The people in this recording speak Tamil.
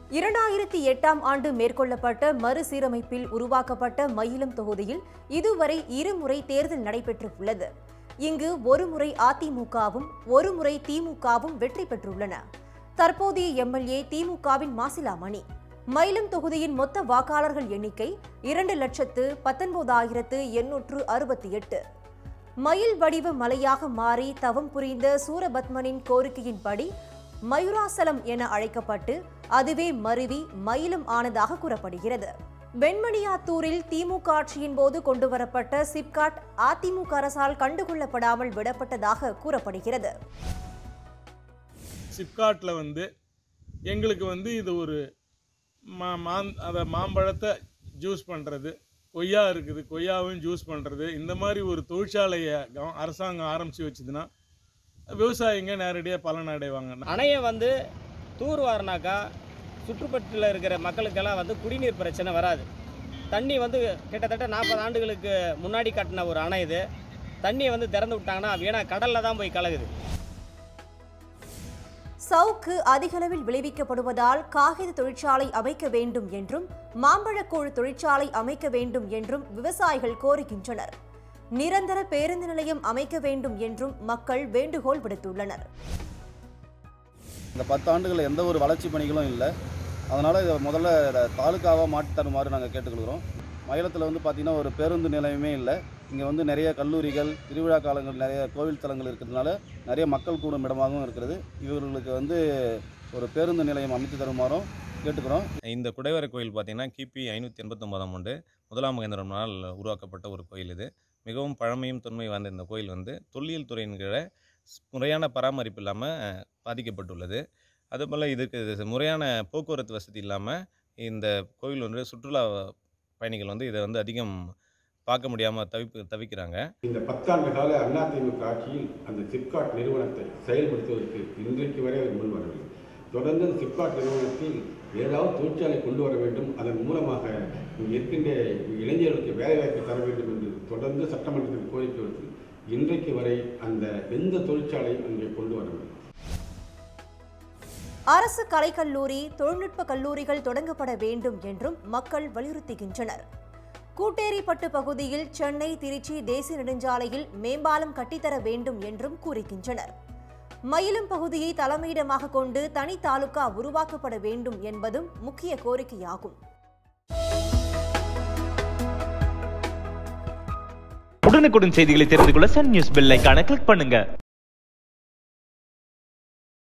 2008ஆம் ஆண்டு மேற்கொள்ளப்பட்ட மறுசீரமைப்பில் உருவாக்கப்பட்ட மயிலம் தொகுதியில் இதுவரை இருமுறை தேர்தல் நடைபெற்றுள்ளது. இங்கு ஒருமுறை அதிமுகவும் ஒருமுறை திமுகவும் வெற்றி பெற்றுள்ளன. தற்போதைய எம்எல்ஏ திமுகவின் மாசிலாமணி. மயிலம் தொகுதியின் மொத்த வாக்காளர்கள் எண்ணிக்கை 2,19,868. மயில் வடிவ மலையாக மாறி தவம் புரிந்த சூரபத்மனின் கோரிக்கையின்படி மயூராசலம் என அழைக்கப்பட்டு அதுவே மருவி மயிலம் ஆனதாக கூறப்படுகிறது. வெண்மணியாத்தூரில் திமுக ஆட்சியின் போது கொண்டுவரப்பட்ட சிப்காட் அதிமுக அரசால் கண்டுகொள்ளப்படாமல் விடப்பட்டதாக கூறப்படுகிறது. சிப்காட்ல எங்களுக்கு இது ஒரு மாம்பழத்தை ஜூஸ் பண்ணுறது, கொய்யா இருக்குது, கொய்யாவையும் ஜூஸ் பண்ணுறது, இந்த மாதிரி ஒரு தொழிற்சாலையை அரசாங்கம் ஆரம்பித்து வச்சுதுன்னா விவசாயிங்க நேரடியாக பலன் அடைவாங்க. அணையை தூர்வாரினாக்கா சுற்றுப்பட்டில் இருக்கிற மக்களுக்கெல்லாம் குடிநீர் பிரச்சனை வராது. தண்ணி கிட்டத்தட்ட 40 ஆண்டுகளுக்கு முன்னாடி கட்டின ஒரு அணை இது. தண்ணியை திறந்து விட்டாங்கன்னா வீணாக கடலில் தான் போய் கலகுது. சவுக்கு அதிகளவில் விளைவிக்கப்படுவதால் காகித தொழிற்சாலை அமைக்க வேண்டும் என்றும் மாம்பழக்கூழ் தொழிற்சாலை அமைக்க வேண்டும் என்றும் விவசாயிகள் கோருகின்றனர். நிரந்தர பேருந்து நிலையம் அமைக்க வேண்டும் என்றும் மக்கள் வேண்டுகோள் விடுத்துள்ளனர். இந்த 10 ஆண்டுகளில் எந்த ஒரு வளர்ச்சி பணிகளும் இல்லை. அதனால் இதை முதல்ல தாலுக்காவாக மாற்றி தருமாறு நாங்கள் கேட்டுக்கொள்கிறோம். மயிலத்தில் பார்த்திங்கன்னா ஒரு பேருந்து நிலையமே இல்லை. இங்கே நிறைய கல்லூரிகள், திருவிழா காலங்கள், நிறைய கோவில் தலங்கள் இருக்கிறதுனால நிறைய மக்கள் கூடும் இடமாகவும் இருக்கிறது. இவர்களுக்கு ஒரு பேருந்து நிலையம் அமைத்து தருமாறும் கேட்டுக்கிறோம். இந்த குடைவரை கோயில் பார்த்திங்கன்னா கிபி 589ஆம் ஆண்டு முதலாம் மகேந்திரனால் உருவாக்கப்பட்ட ஒரு கோயில். இது மிகவும் பழமையும் தொன்மை வாய்ந்த இந்த கோயில் தொல்லியல் துறையின் கீழே முறையான பராமரிப்பு இல்லாமல் பாதிக்கப்பட்டுள்ளது. அதுபோல் இதுக்கு முறையான போக்குவரத்து வசதி இல்லாமல் இந்த கோயில் சுற்றுலா பயணிகள் இதை அதிகம் பார்க்க முடியாமல் தவிக்கிறாங்க. இந்த 10 ஆண்டு கால அதிமுக ஆட்சியில் அந்த சிப்காட் நிறுவனத்தை செயல்படுத்துவதற்கு இன்றைக்கு வரை முன் வரவில்லை. தொடர்ந்து சிப்காட் நிறுவனத்தில் ஏதாவது தொழிற்சாலை கொண்டு வர வேண்டும், அதன் மூலமாக இருக்கின்ற இளைஞர்களுக்கு வேலைவாய்ப்பு தர வேண்டும் என்று தொடர்ந்து சட்டமன்றத்தில் கோரிக்கை வைத்து இன்றைக்கு வரை அந்த எந்த தொழிற்சாலையும் அங்கே கொண்டு வரவில்லை. அரசு கலைக்கல்லூரி, தொழில்நுட்ப கல்லூரிகள் தொடங்கப்பட வேண்டும் என்றும் மக்கள் வலியுறுத்துகின்றனர். கூட்டேரிப்பட்டு பகுதியில் சென்னை திருச்சி தேசிய நெடுஞ்சாலையில் மேம்பாலம் கட்டித்தர வேண்டும் என்றும் கூறுகின்றனர். மயிலம் பகுதியை தலைமையிடமாக கொண்டு தனி தாலுகா உருவாக்கப்பட வேண்டும் என்பதும் முக்கிய கோரிக்கையாகும். உடனுக்குடன் செய்திகளை தெரிந்து கொள்ள சன் நியூஸ் பெல் ஐகானை கிளிக் பண்ணுங்க.